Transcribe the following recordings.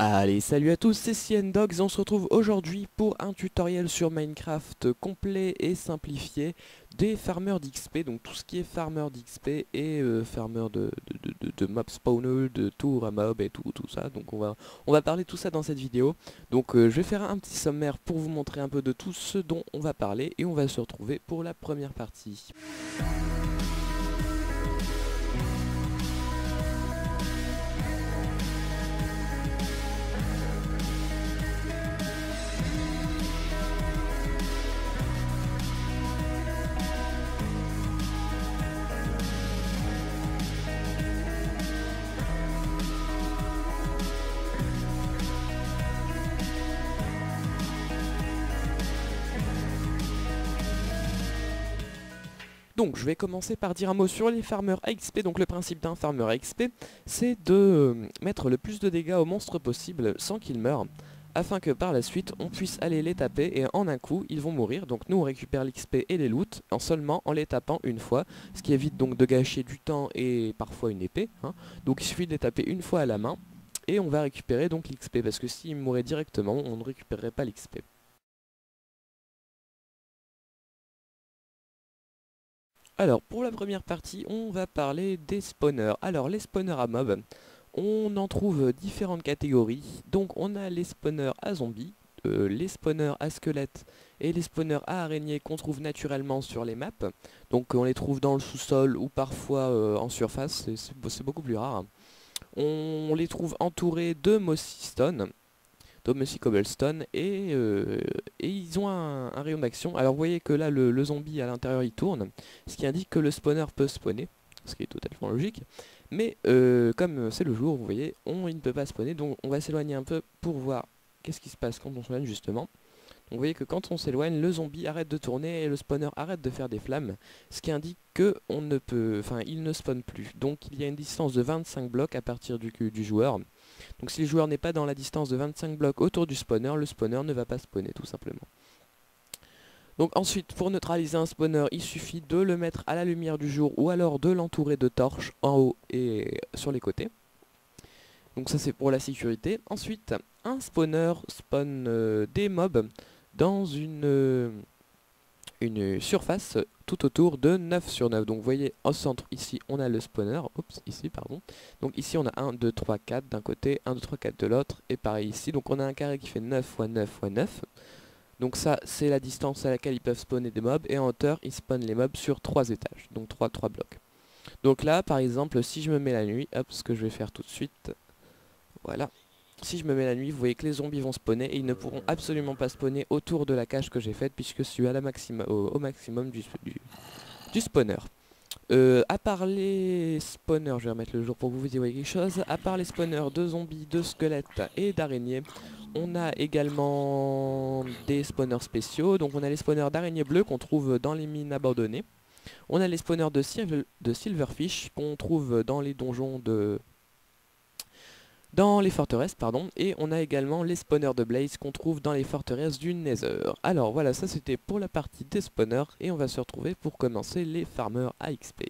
Allez, salut à tous, c'est CNDogs et on se retrouve aujourd'hui pour un tutoriel sur Minecraft complet et simplifié des farmers d'XP, donc tout ce qui est farmer d'XP et farmer de mob spawner, de tour à mob et tout ça, donc on va parler de tout ça dans cette vidéo. Donc je vais faire un petit sommaire pour vous montrer un peu de tout ce dont on va parler et on va se retrouver pour la première partie. Donc je vais commencer par dire un mot sur les farmers à XP. Donc le principe d'un farmer à XP, c'est de mettre le plus de dégâts aux monstres possible sans qu'ils meurent, afin que par la suite on puisse aller les taper et en un coup ils vont mourir. Donc nous on récupère l'XP et les loot seulement en les tapant une fois, ce qui évite donc de gâcher du temps et parfois une épée, hein. Donc il suffit de les taper une fois à la main et on va récupérer donc l'XP, parce que s'ils mouraient directement on ne récupérerait pas l'XP. Alors, pour la première partie, on va parler des spawners. Alors, les spawners à mobs, on en trouve différentes catégories. Donc, on a les spawners à zombies, les spawners à squelettes et les spawners à araignées qu'on trouve naturellement sur les maps. Donc, on les trouve dans le sous-sol ou parfois en surface, c'est beaucoup plus rare. On les trouve entourés de mossy stone, Thomas Cobblestone, et ils ont un rayon d'action. Alors vous voyez que là le zombie à l'intérieur il tourne, ce qui indique que le spawner peut spawner, ce qui est totalement logique. Mais comme c'est le jour, vous voyez, il ne peut pas spawner, donc on va s'éloigner un peu pour voir qu'est-ce qui se passe quand on s'éloigne justement. Donc vous voyez que quand on s'éloigne, le zombie arrête de tourner et le spawner arrête de faire des flammes, ce qui indique que il ne spawn plus. Donc il y a une distance de 25 blocs à partir du joueur. Donc si le joueur n'est pas dans la distance de 25 blocs autour du spawner, le spawner ne va pas spawner tout simplement. Donc ensuite, pour neutraliser un spawner, il suffit de le mettre à la lumière du jour ou alors de l'entourer de torches en haut et sur les côtés. Donc ça c'est pour la sécurité. Ensuite, un spawner spawn des mobs dans une surface tout autour de 9 sur 9. Donc vous voyez au centre ici on a le spawner, oups ici pardon. Donc ici on a 1, 2, 3, 4 d'un côté, 1, 2, 3, 4 de l'autre, et pareil ici. Donc on a un carré qui fait 9 fois 9 fois 9. Donc ça c'est la distance à laquelle ils peuvent spawner des mobs, et en hauteur ils spawnent les mobs sur 3 étages, donc 3 blocs. Donc là par exemple si je me mets la nuit, hop, ce que je vais faire tout de suite, voilà. Si je me mets la nuit, vous voyez que les zombies vont spawner et ils ne pourront absolument pas spawner autour de la cage que j'ai faite, puisque je suis à au maximum du spawner. À part les spawners, je vais remettre le jour pour que vous y voyez quelque chose. À part les spawners de zombies, de squelettes et d'araignées, on a également des spawners spéciaux. Donc on a les spawners d'araignées bleues qu'on trouve dans les mines abandonnées. On a les spawners de silverfish qu'on trouve dans les donjons dans les forteresses, pardon, et on a également les spawners de blaze qu'on trouve dans les forteresses du Nether. Alors voilà, ça c'était pour la partie des spawners, et on va se retrouver pour commencer les farmers à XP.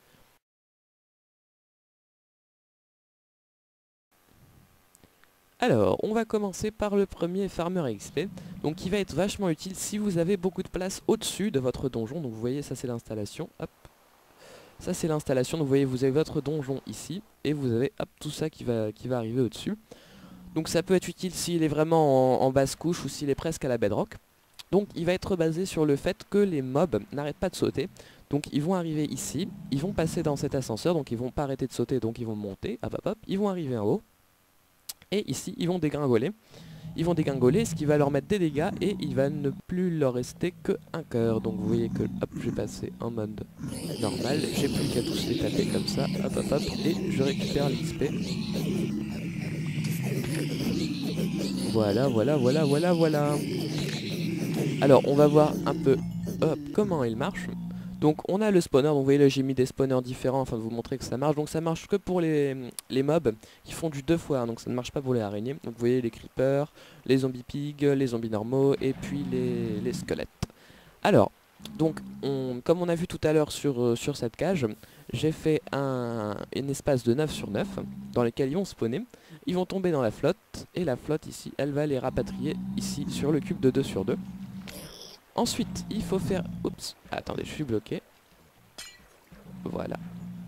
Alors, on va commencer par le premier farmer à XP, donc qui va être vachement utile si vous avez beaucoup de place au-dessus de votre donjon. Donc vous voyez, ça c'est l'installation, hop. Ça c'est l'installation, donc vous voyez, vous avez votre donjon ici, et vous avez hop, tout ça qui va arriver au-dessus. Donc ça peut être utile s'il est vraiment en basse couche ou s'il est presque à la bedrock. Donc il va être basé sur le fait que les mobs n'arrêtent pas de sauter. Donc ils vont arriver ici, ils vont passer dans cet ascenseur, donc ils vont pas arrêter de sauter, donc ils vont monter, hop hop hop, ils vont arriver en haut. Et ici ils vont dégringoler. Ils vont dégringoler, ce qui va leur mettre des dégâts, et il va ne plus leur rester qu'un cœur. Donc vous voyez que hop, je vais passer en mode normal, j'ai plus qu'à tous les taper comme ça, hop hop hop, et je récupère l'XP. Voilà, voilà, voilà, voilà, voilà. Alors, on va voir un peu hop, comment il marche. Donc, on a le spawner. Donc, vous voyez là, j'ai mis des spawners différents afin de vous montrer que ça marche. Donc, ça marche que pour les mobs qui font du 2 fois 1. Donc, ça ne marche pas pour les araignées. Donc, vous voyez les creepers, les zombies pigs, les zombies normaux et puis les squelettes. Alors, donc, comme on a vu tout à l'heure sur cette cage, j'ai fait un espace de 9 sur 9 dans lequel ils vont spawner. Ils vont tomber dans la flotte et la flotte ici, elle va les rapatrier ici sur le cube de 2 sur 2. Ensuite, il faut faire... Oups, attendez, je suis bloqué. Voilà.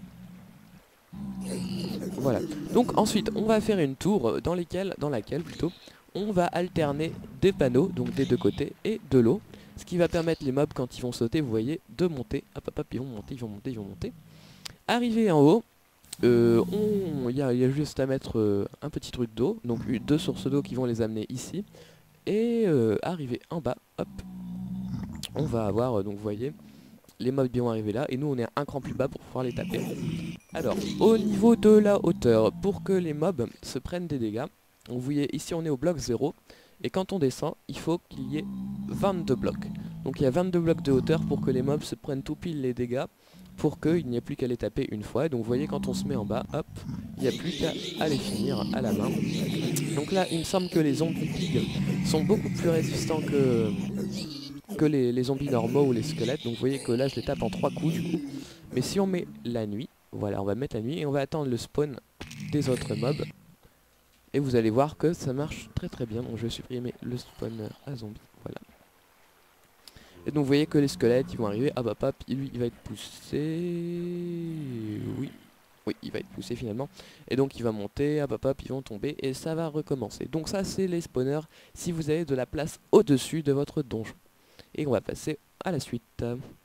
Voilà. Donc ensuite, on va faire une tour dans laquelle plutôt, on va alterner des panneaux, donc des deux côtés, et de l'eau. Ce qui va permettre les mobs, quand ils vont sauter, vous voyez, de monter. Hop, hop, hop, ils vont monter, ils vont monter, ils vont monter. Arrivé en haut, il y a juste à mettre un petit truc d'eau, donc deux sources d'eau qui vont les amener ici. Et arrivé en bas, hop, on va avoir, donc vous voyez, les mobs vont arriver là, et nous on est un cran plus bas pour pouvoir les taper. Alors, au niveau de la hauteur, pour que les mobs se prennent des dégâts, vous voyez ici on est au bloc 0, et quand on descend, il faut qu'il y ait 22 blocs. Donc il y a 22 blocs de hauteur pour que les mobs se prennent tout pile les dégâts, pour qu'il n'y ait plus qu'à les taper une fois. Et donc vous voyez quand on se met en bas, hop, il n'y a plus qu'à les finir à la main. Donc là, il me semble que les zombies pigs sont beaucoup plus résistants que les zombies normaux ou les squelettes. Donc vous voyez que là je les tape en 3 coups du coup. Mais si on met la nuit, voilà, on va mettre la nuit et on va attendre le spawn des autres mobs. Et vous allez voir que ça marche très très bien. Donc je vais supprimer le spawner à zombies, voilà. Et donc vous voyez que les squelettes ils vont arriver, hop hop hop, lui il va être poussé, oui, il va être poussé finalement. Et donc il va monter, hop hop hop, ils vont tomber et ça va recommencer. Donc ça c'est les spawners si vous avez de la place au-dessus de votre donjon. Et on va passer à la suite.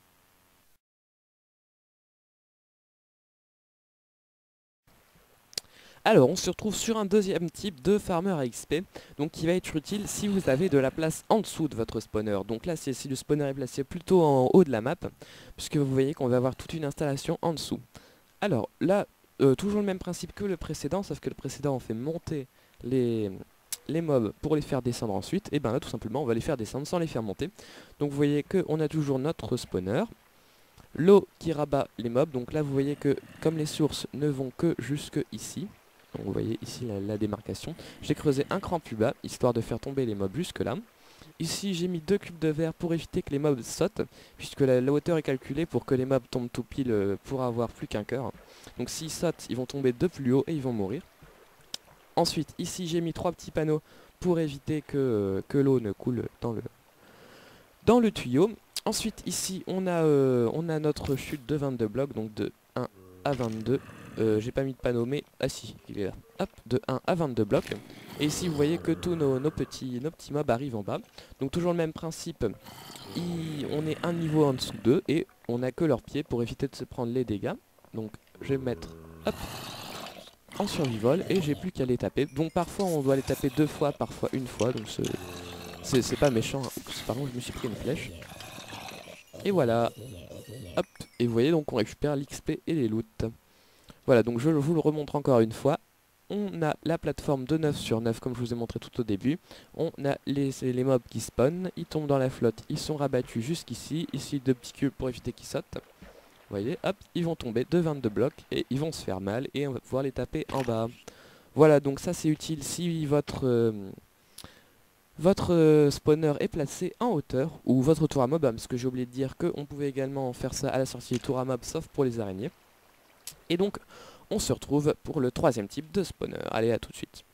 Alors on se retrouve sur un deuxième type de farmer à XP, donc qui va être utile si vous avez de la place en dessous de votre spawner. Donc là si le spawner est placé plutôt en haut de la map, puisque vous voyez qu'on va avoir toute une installation en dessous. Alors là, toujours le même principe que le précédent, sauf que le précédent on fait monter les mobs pour les faire descendre ensuite, et bien là tout simplement on va les faire descendre sans les faire monter. Donc vous voyez qu'on a toujours notre spawner, l'eau qui rabat les mobs, donc là vous voyez que comme les sources ne vont que jusque ici, donc vous voyez ici la démarcation, j'ai creusé un cran plus bas, histoire de faire tomber les mobs jusque là. Ici j'ai mis 2 cubes de verre pour éviter que les mobs sautent, puisque la hauteur est calculée pour que les mobs tombent tout pile pour avoir plus qu'un cœur. Donc s'ils sautent, ils vont tomber de plus haut et ils vont mourir. Ensuite ici j'ai mis 3 petits panneaux pour éviter que l'eau ne coule dans le tuyau. Ensuite ici on a notre chute de 22 blocs, donc de 1 à 22. J'ai pas mis de panneau mais... Ah si, il est là. Hop, de 1 à 22 blocs. Et ici vous voyez que tous nos petits mobs arrivent en bas. Donc toujours le même principe. On est un niveau en dessous d'eux et on n'a que leurs pieds pour éviter de se prendre les dégâts. Donc je vais me mettre hop, en survival et j'ai plus qu'à les taper. Donc parfois on doit les taper 2 fois, parfois une fois. Donc c'est pas méchant. Oups, pardon, je me suis pris une flèche. Et voilà. Hop, et vous voyez donc on récupère l'XP et les loots. Voilà, donc je vous le remontre encore une fois. On a la plateforme de 9 sur 9 comme je vous ai montré tout au début. On a les mobs qui spawnent, ils tombent dans la flotte, ils sont rabattus jusqu'ici. Ici 2 petits cubes pour éviter qu'ils sautent. Vous voyez, hop, ils vont tomber de 22 blocs et ils vont se faire mal et on va pouvoir les taper en bas. Voilà, donc ça c'est utile si votre spawner est placé en hauteur ou votre tour à mob, parce que j'ai oublié de dire qu'on pouvait également faire ça à la sortie des tours à mob sauf pour les araignées. Et donc, on se retrouve pour le troisième type de spawner. Allez, à tout de suite.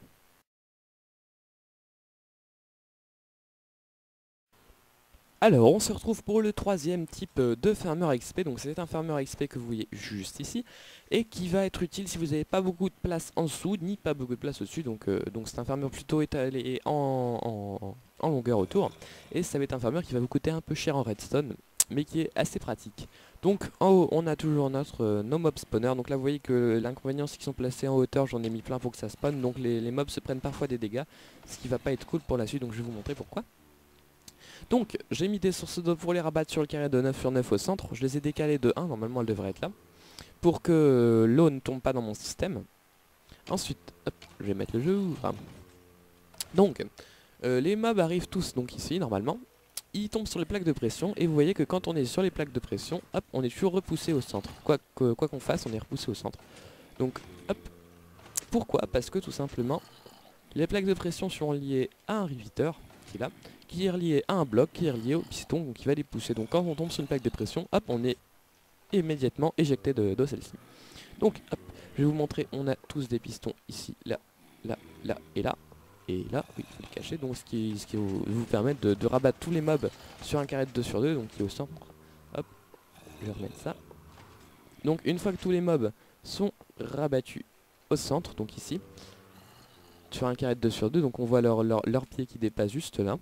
Alors, on se retrouve pour le troisième type de farmer XP. Donc, c'est un farmer XP que vous voyez juste ici. Et qui va être utile si vous n'avez pas beaucoup de place en dessous, ni pas beaucoup de place au-dessus. Donc c'est un farmer plutôt étalé en longueur autour. Et ça va être un farmer qui va vous coûter un peu cher en redstone, mais qui est assez pratique. Donc en haut on a toujours nos mob spawner. Donc là vous voyez que l'inconvénient c'est qu'ils sont placés en hauteur, j'en ai mis plein pour que ça spawn. Donc les mobs se prennent parfois des dégâts, ce qui va pas être cool pour la suite, donc je vais vous montrer pourquoi. Donc j'ai mis des sources d'eau pour les rabattre sur le carré de 9 sur 9 au centre. Je les ai décalées de 1, normalement elles devraient être là, pour que l'eau ne tombe pas dans mon système. Ensuite, hop, je vais mettre le jeu. Enfin, donc les mobs arrivent tous donc ici normalement. Ils tombent sur les plaques de pression et vous voyez que quand on est sur les plaques de pression, hop, on est toujours repoussé au centre. Quoi qu'on fasse, on est repoussé au centre. Donc, hop. Pourquoi? Parce que tout simplement, les plaques de pression sont liées à un riveteur, qui est là, qui est relié à un bloc, qui est relié au piston, donc qui va les pousser. Donc quand on tombe sur une plaque de pression, hop, on est immédiatement éjecter de celle-ci. Donc hop, je vais vous montrer, on a tous des pistons ici, là, là, là et là. Et là, oui, il faut le cacher, donc ce qui va vous permettre de rabattre tous les mobs sur un carré de 2 sur 2, donc qui est au centre. Hop, je vais remettre ça. Donc une fois que tous les mobs sont rabattus au centre, donc ici, sur un carré de 2 sur 2, donc on voit leur pied qui dépasse juste là.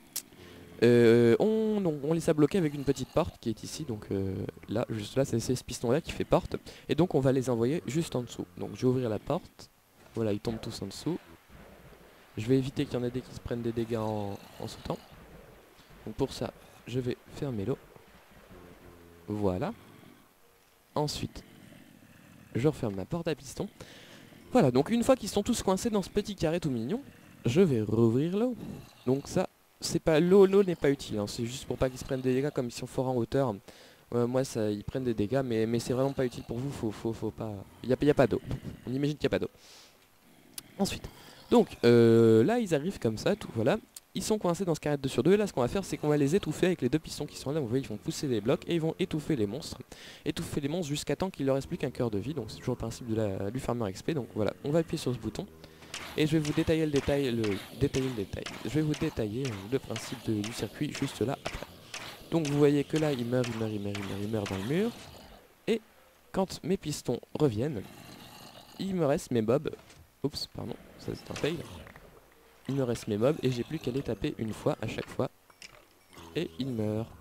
On les a bloqués avec une petite porte qui est ici, donc là, juste là, c'est ce piston là qui fait porte. Et donc on va les envoyer juste en dessous. Donc je vais ouvrir la porte, voilà, ils tombent tous en dessous. Je vais éviter qu'il y en ait des qui se prennent des dégâts en sautant. Donc pour ça, je vais fermer l'eau. Voilà. Ensuite, je referme ma porte à piston. Voilà, donc une fois qu'ils sont tous coincés dans ce petit carré tout mignon, je vais rouvrir l'eau. Donc ça, c'est pas l'eau n'est pas utile, hein, c'est juste pour pas qu'ils se prennent des dégâts comme ils sont forts en hauteur. Moi, ça, ils prennent des dégâts, mais c'est vraiment pas utile pour vous, faut pas... Il y a pas d'eau, on imagine qu'il n'y a pas d'eau. Ensuite, donc là ils arrivent comme ça, tout voilà. Ils sont coincés dans ce carré de 2 sur 2, et là ce qu'on va faire c'est qu'on va les étouffer avec les deux pistons qui sont là, vous voyez ils vont pousser des blocs et ils vont étouffer les monstres. Étouffer les monstres jusqu'à temps qu'il leur reste plus qu'un cœur de vie, donc c'est toujours le principe du farmer XP, donc voilà, on va appuyer sur ce bouton. Et je vais vous détailler le détail, Je vais vous détailler le principe du circuit juste là après. Donc vous voyez que là il meurt dans le mur. Et quand mes pistons reviennent, il me reste mes mobs. Oups, pardon, ça c'est un fail. Il me reste mes mobs et j'ai plus qu'à les taper une fois à chaque fois. Et il meurt.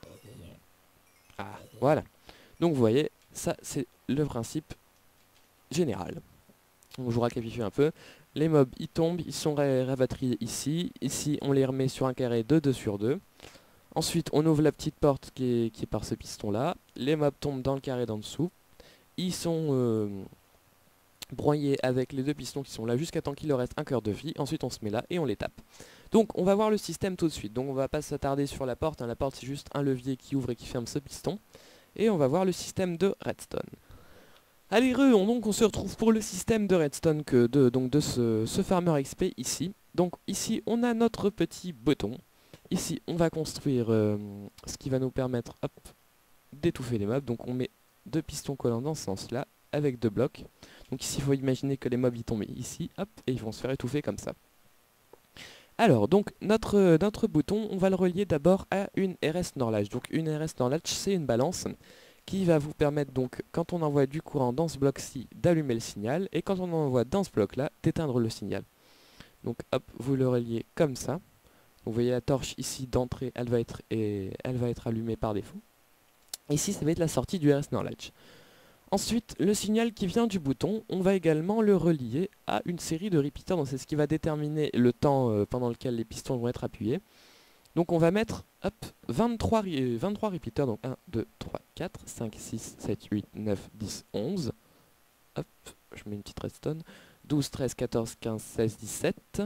Ah, voilà. Donc vous voyez, ça c'est le principe général. Donc je vous récapitule un peu. Les mobs ils tombent, ils sont rapatriés ici. Ici on les remet sur un carré de 2 sur 2. Ensuite on ouvre la petite porte qui est par ce piston là. Les mobs tombent dans le carré d'en dessous. Ils sont broyés avec les deux pistons qui sont là jusqu'à temps qu'il leur reste un cœur de vie. Ensuite on se met là et on les tape. Donc on va voir le système tout de suite. Donc on va pas s'attarder sur la porte, hein. La porte c'est juste un levier qui ouvre et qui ferme ce piston. Et on va voir le système de redstone. Allez donc on se retrouve pour le système de redstone de ce farmer XP ici. Donc ici on a notre petit bouton. Ici on va construire ce qui va nous permettre d'étouffer les mobs. Donc on met deux pistons collants dans ce sens là avec deux blocs. Donc ici il faut imaginer que les mobs ils tombent ici, hop, et ils vont se faire étouffer comme ça. Alors donc notre bouton on va le relier d'abord à une RS Norlage. Donc une RS Norlage c'est une balance qui va vous permettre donc quand on envoie du courant dans ce bloc-ci d'allumer le signal et quand on envoie dans ce bloc-là d'éteindre le signal. Donc hop, vous le reliez comme ça. Vous voyez la torche ici d'entrée, elle va être allumée par défaut. Ici ça va être la sortie du RS Norlage. Ensuite, le signal qui vient du bouton, on va également le relier à une série de repeaters. Donc c'est ce qui va déterminer le temps pendant lequel les pistons vont être appuyés. Donc on va mettre 23 repeaters, donc 1, 2, 3, 4, 5, 6, 7, 8, 9, 10, 11. Hop, je mets une petite redstone. 12, 13, 14, 15, 16, 17.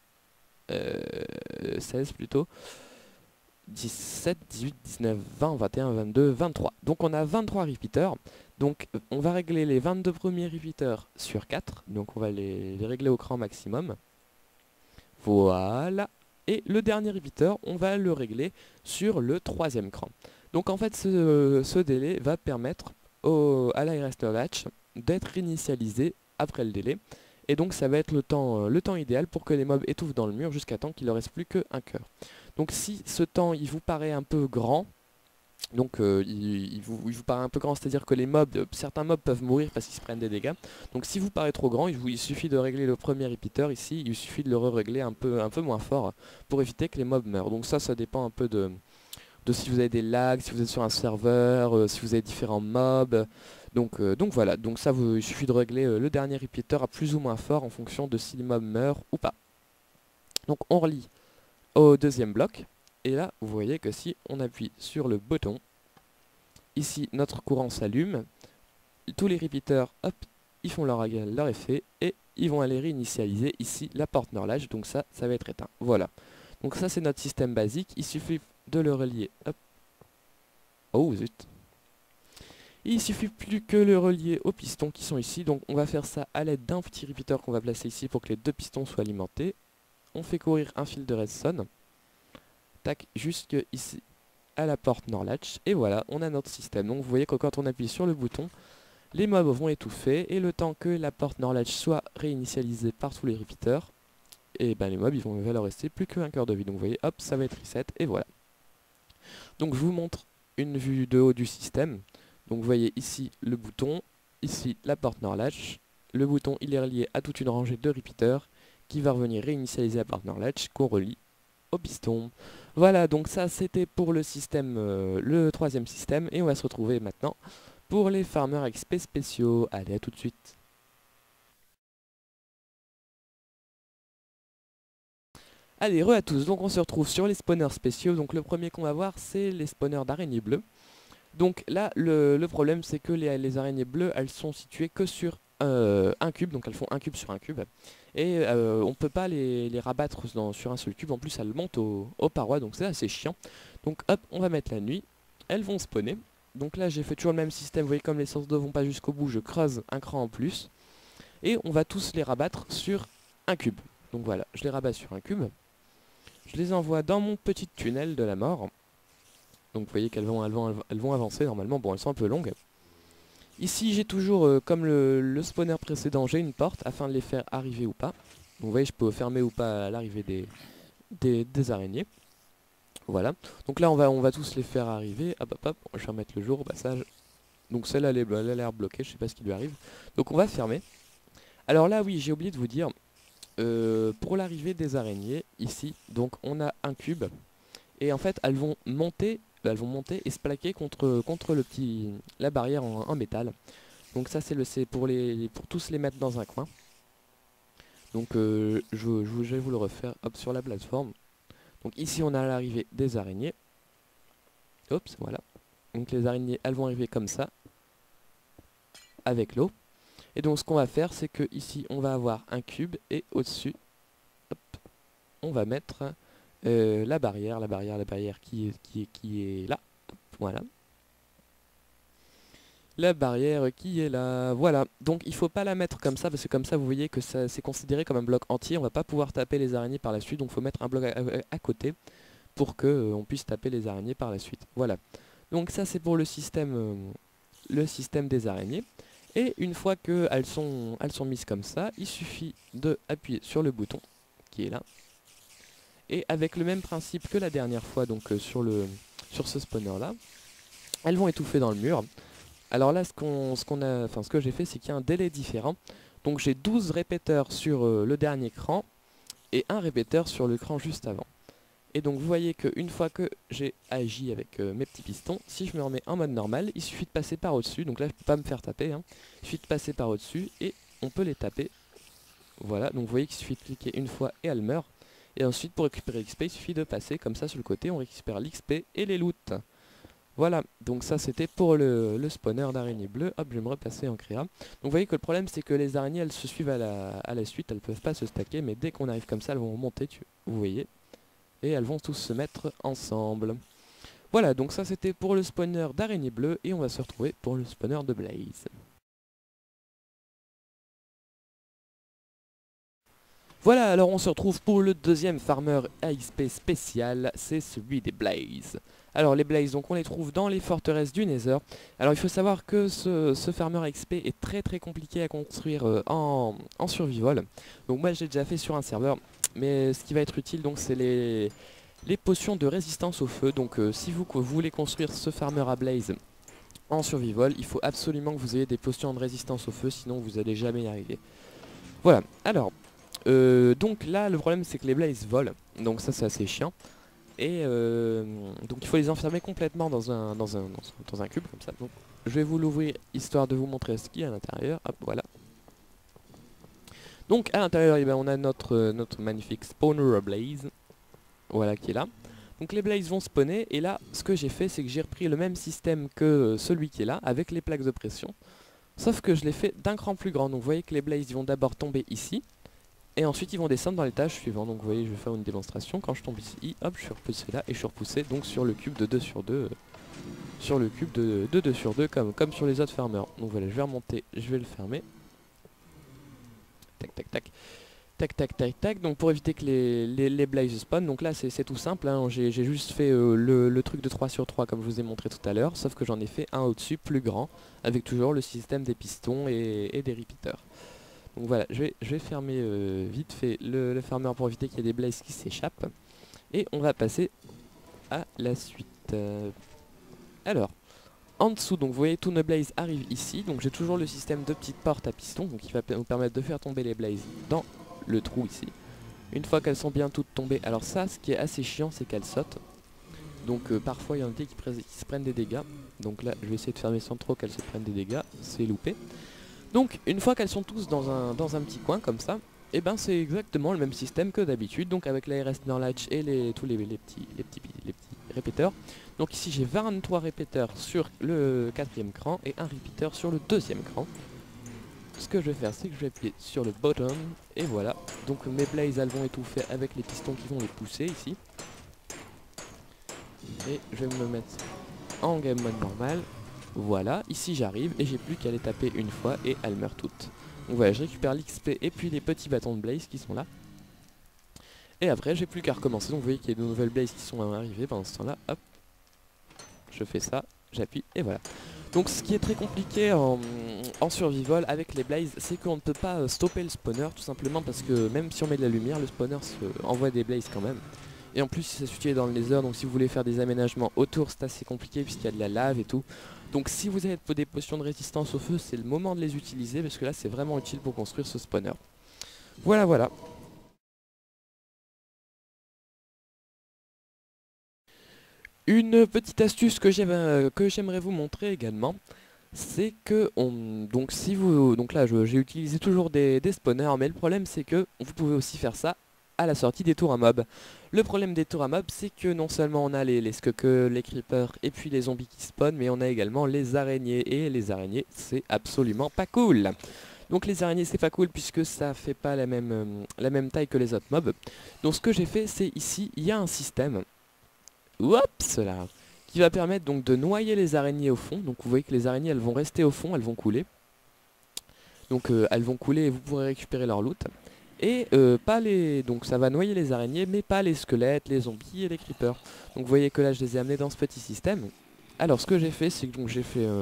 16 plutôt. 17, 18, 19, 20, 21, 22, 23. Donc on a 23 repeaters. Donc on va régler les 22 premiers repeaters sur 4. Donc on va les régler au cran maximum. Voilà. Et le dernier repeater, on va le régler sur le troisième cran. Donc en fait ce délai va permettre à la RS Norlage d'être initialisé après le délai. Et donc ça va être le temps idéal pour que les mobs étouffent dans le mur jusqu'à temps qu'il ne leur reste plus qu'un cœur. Donc si ce temps il vous paraît un peu grand, donc il vous paraît un peu grand, c'est-à-dire que certains mobs peuvent mourir parce qu'ils se prennent des dégâts. Donc si vous paraît trop grand, il suffit de régler le premier repeater ici, il suffit de le régler un peu moins fort pour éviter que les mobs meurent. Donc ça dépend un peu de si vous avez des lags, si vous êtes sur un serveur, si vous avez différents mobs. Donc voilà, donc ça il suffit de régler le dernier repeater à plus ou moins fort en fonction de si les mobs meurent ou pas. Donc on relie au deuxième bloc. Et là, vous voyez que si on appuie sur le bouton, ici notre courant s'allume, tous les repeaters, hop, ils font leur effet et ils vont aller réinitialiser ici la porte Norlage, donc ça va être éteint. Voilà. Donc ça c'est notre système basique, il suffit de le relier, hop. Oh zut. Il suffit plus que le relier aux pistons qui sont ici, donc on va faire ça à l'aide d'un petit repeater qu'on va placer ici pour que les deux pistons soient alimentés. On fait courir un fil de redstone. Tac, jusque ici. à la porte NOR latch, et voilà, on a notre système. Donc vous voyez que quand on appuie sur le bouton, les mobs vont étouffer, et le temps que la porte NOR latch soit réinitialisée par tous les repeaters, et ben les mobs il va leur rester plus qu'un cœur de vie. Donc vous voyez, hop, ça va être reset, et voilà. Donc je vous montre une vue de haut du système. Donc vous voyez ici le bouton, ici la porte NOR latch. Le bouton il est relié à toute une rangée de repeaters qui va revenir réinitialiser la porte NOR latch qu'on relie au piston. Voilà, donc ça c'était pour le système, le troisième système, et on va se retrouver maintenant pour les farmers XP spéciaux. Allez, à tout de suite. Allez, re à tous, donc on se retrouve sur les spawners spéciaux. Donc le premier qu'on va voir c'est les spawners d'araignées bleues. Donc là le problème c'est que les araignées bleues elles sont situées que sur un cube, donc elles font un cube sur un cube. Et on peut pas les rabattre sur un seul cube, en plus elles montent aux parois, donc c'est assez chiant. Donc hop, on va mettre la nuit, elles vont spawner. Donc là j'ai fait toujours le même système, vous voyez comme les sources d'eau vont pas jusqu'au bout, je creuse un cran en plus. Et on va tous les rabattre sur un cube. Donc voilà, je les rabats sur un cube. Je les envoie dans mon petit tunnel de la mort. Donc vous voyez qu'elles vont avancer normalement, bon elles sont un peu longues. Ici j'ai toujours, comme le spawner précédent, j'ai une porte afin de les faire arriver ou pas. Donc vous voyez je peux fermer ou pas l'arrivée des araignées. Voilà, donc là on va tous les faire arriver. Hop hop hop, je vais remettre le jour au passage. Donc celle-là elle a l'air bloquée, je sais pas ce qui lui arrive. Donc on va fermer. Alors là oui j'ai oublié de vous dire, pour l'arrivée des araignées, ici, donc on a un cube. Et en fait elles vont monter et se plaquer contre la barrière en métal. Donc ça c'est pour tous les mettre dans un coin. Donc je vais vous le refaire hop sur la plateforme. Donc ici on a l'arrivée des araignées. Hop, voilà. Donc les araignées elles vont arriver comme ça, avec l'eau. Et donc ce qu'on va faire c'est que ici on va avoir un cube et au-dessus, on va mettre la barrière qui est là. Voilà. La barrière qui est là, voilà. Donc il faut pas la mettre comme ça, parce que comme ça vous voyez que c'est considéré comme un bloc entier. On va pas pouvoir taper les araignées par la suite, donc il faut mettre un bloc à côté pour que on puisse taper les araignées par la suite. Voilà. Donc ça c'est pour le système des araignées. Et une fois qu'elles sont mises comme ça, il suffit de appuyer sur le bouton qui est là. Et avec le même principe que la dernière fois, donc sur ce spawner là, elles vont étouffer dans le mur. Alors là, ce que j'ai fait, c'est qu'il y a un délai différent. Donc j'ai 12 répéteurs sur le dernier cran et un répéteur sur le cran juste avant. Et donc vous voyez qu'une fois que j'ai agi avec mes petits pistons, si je me remets en mode normal, il suffit de passer par au-dessus. Donc là, je ne peux pas me faire taper, hein. Il suffit de passer par au-dessus et on peut les taper. Voilà, donc vous voyez qu'il suffit de cliquer une fois et elles meurent. Et ensuite, pour récupérer l'XP, il suffit de passer comme ça sur le côté, on récupère l'XP et les loots. Voilà, donc ça c'était pour le spawner d'araignées bleues. Hop, je vais me repasser en créa. Donc vous voyez que le problème c'est que les araignées elles se suivent à la suite, elles peuvent pas se stacker, mais dès qu'on arrive comme ça elles vont monter, vous voyez. Et elles vont tous se mettre ensemble. Voilà, donc ça c'était pour le spawner d'araignées bleues, et on va se retrouver pour le spawner de Blaze. Voilà, alors on se retrouve pour le deuxième farmer AXP spécial, c'est celui des Blaze. Alors les Blaze, donc on les trouve dans les forteresses du Nether. Alors il faut savoir que ce farmer XP est très compliqué à construire en survival. Donc moi j'ai déjà fait sur un serveur, mais ce qui va être utile donc c'est les potions de résistance au feu. Donc si vous voulez construire ce farmer à Blaze en survival, il faut absolument que vous ayez des potions de résistance au feu, sinon vous n'allez jamais y arriver. Voilà, alors... donc là le problème c'est que les blazes volent, donc ça c'est assez chiant. Et donc il faut les enfermer complètement dans un cube comme ça. Donc je vais vous l'ouvrir histoire de vous montrer ce qu'il y a à l'intérieur. Hop, voilà. Donc à l'intérieur eh ben, on a notre magnifique spawner blaze. Voilà qui est là. Donc les blazes vont spawner, et là ce que j'ai fait c'est que j'ai repris le même système que celui qui est là avec les plaques de pression. Sauf que je l'ai fait d'un cran plus grand. Donc vous voyez que les blazes ils vont d'abord tomber ici. Et ensuite ils vont descendre dans l'étage suivant. Donc vous voyez, je vais faire une démonstration. Quand je tombe ici, hop, je suis repoussé là et je suis repoussé donc sur le cube de 2 sur 2. Sur le cube de 2 sur 2 comme sur les autres farmers. Donc voilà, je vais remonter, je vais le fermer. Tac tac tac. tac tac tac tac, donc pour éviter que les blazes spawn, donc là c'est tout simple, hein. J'ai juste fait le truc de 3 sur 3 comme je vous ai montré tout à l'heure, sauf que j'en ai fait un au-dessus plus grand, avec toujours le système des pistons et des repeaters. Donc voilà, je vais fermer vite fait le farmer pour éviter qu'il y ait des blazes qui s'échappent, et on va passer à la suite. Alors, en dessous, donc vous voyez tous nos blazes arrivent ici, donc j'ai toujours le système de petites portes à piston, donc qui va nous permettre de faire tomber les blazes dans le trou ici. Une fois qu'elles sont bien toutes tombées, alors ça ce qui est assez chiant c'est qu'elles sautent. Donc parfois il y en a qui se prennent des dégâts. Donc là je vais essayer de fermer sans trop qu'elles se prennent des dégâts, c'est loupé. Donc une fois qu'elles sont tous dans un petit coin comme ça, et ben c'est exactement le même système que d'habitude. Donc avec l'ARS dans latch et tous les petits répéteurs. Donc ici j'ai 23 répéteurs sur le 4e cran et un repeater sur le 2e cran. Ce que je vais faire c'est que je vais appuyer sur le bottom et voilà, donc mes blazes elles vont étouffer avec les pistons qui vont les pousser ici. Et je vais me mettre en game mode normal, voilà, ici j'arrive et j'ai plus qu'à les taper une fois et elles meurent toutes. Donc voilà, je récupère l'XP et puis les petits bâtons de blaze qui sont là. Et après j'ai plus qu'à recommencer, donc vous voyez qu'il y a de nouvelles blazes qui sont arrivées pendant ce temps là, hop, je fais ça, j'appuie et voilà. Donc ce qui est très compliqué en survival avec les blazes, c'est qu'on ne peut pas stopper le spawner, tout simplement parce que même si on met de la lumière, le spawner envoie des blazes quand même. Et en plus c'est situé dans le nether, donc si vous voulez faire des aménagements autour c'est assez compliqué puisqu'il y a de la lave et tout. Donc si vous avez des potions de résistance au feu, c'est le moment de les utiliser parce que là c'est vraiment utile pour construire ce spawner. Voilà voilà. Une petite astuce que j'aimerais vous montrer également, c'est que donc là j'ai utilisé toujours des spawners, mais le problème c'est que vous pouvez aussi faire ça à la sortie des tours à mob. Le problème des tours à mob c'est que non seulement on a les skunkers, les creepers et puis les zombies qui spawnent, mais on a également les araignées, et les araignées c'est absolument pas cool. Donc les araignées c'est pas cool puisque ça fait pas la même taille que les autres mobs. Donc ce que j'ai fait c'est ici il y a un système, oups là, qui va permettre donc de noyer les araignées au fond. Donc vous voyez que les araignées elles vont rester au fond, elles vont couler. Donc elles vont couler et vous pourrez récupérer leur loot. Et donc ça va noyer les araignées, mais pas les squelettes, les zombies et les creepers. Donc vous voyez que là je les ai amenés dans ce petit système. Alors ce que j'ai fait, c'est que j'ai fait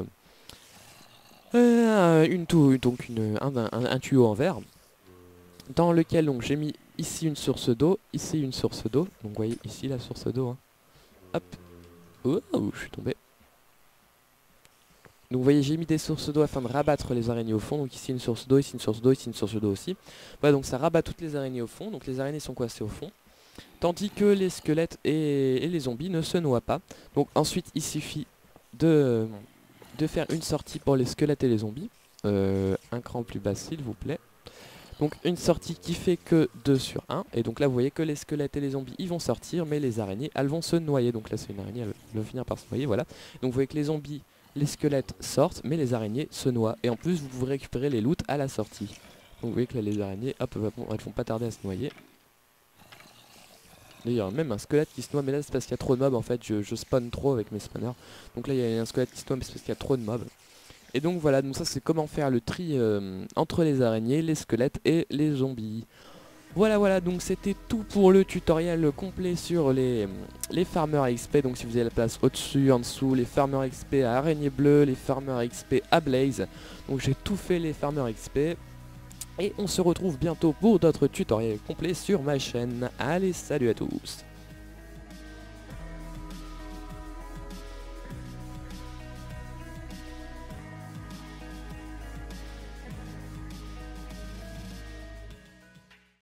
un tuyau en verre, dans lequel donc j'ai mis ici une source d'eau, ici une source d'eau. Donc vous voyez ici la source d'eau, hein. Hop. Oh, je suis tombé. Donc vous voyez j'ai mis des sources d'eau afin de rabattre les araignées au fond. Donc ici une source d'eau, ici une source d'eau, ici une source d'eau aussi. Voilà, donc ça rabat toutes les araignées au fond. Donc les araignées sont coincées au fond. Tandis que les squelettes et les zombies ne se noient pas. Donc ensuite il suffit de faire une sortie pour les squelettes et les zombies. Un cran plus bas s'il vous plaît. Donc une sortie qui fait que 2 sur 1. Et donc là vous voyez que les squelettes et les zombies ils vont sortir, mais les araignées elles vont se noyer. Donc là c'est une araignée, elle va finir par se noyer, voilà. Donc vous voyez que les zombies, les squelettes sortent, mais les araignées se noient. Et en plus vous pouvez récupérer les loots à la sortie. Donc vous voyez que là les araignées, hop, elles vont pas tarder à se noyer. D'ailleurs même un squelette qui se noie, mais là c'est parce qu'il y a trop de mobs en fait, je spawn trop avec mes spawners. Donc là il y a un squelette qui se noie, mais c'est parce qu'il y a trop de mobs. Et donc voilà, donc ça c'est comment faire le tri entre les araignées, les squelettes et les zombies. Voilà, donc c'était tout pour le tutoriel complet sur les farmers XP. Donc si vous avez la place au-dessus, en dessous, les farmers XP à araignée bleue, les farmers XP à blaze. Donc j'ai tout fait les farmers XP. Et on se retrouve bientôt pour d'autres tutoriels complets sur ma chaîne. Allez, salut à tous!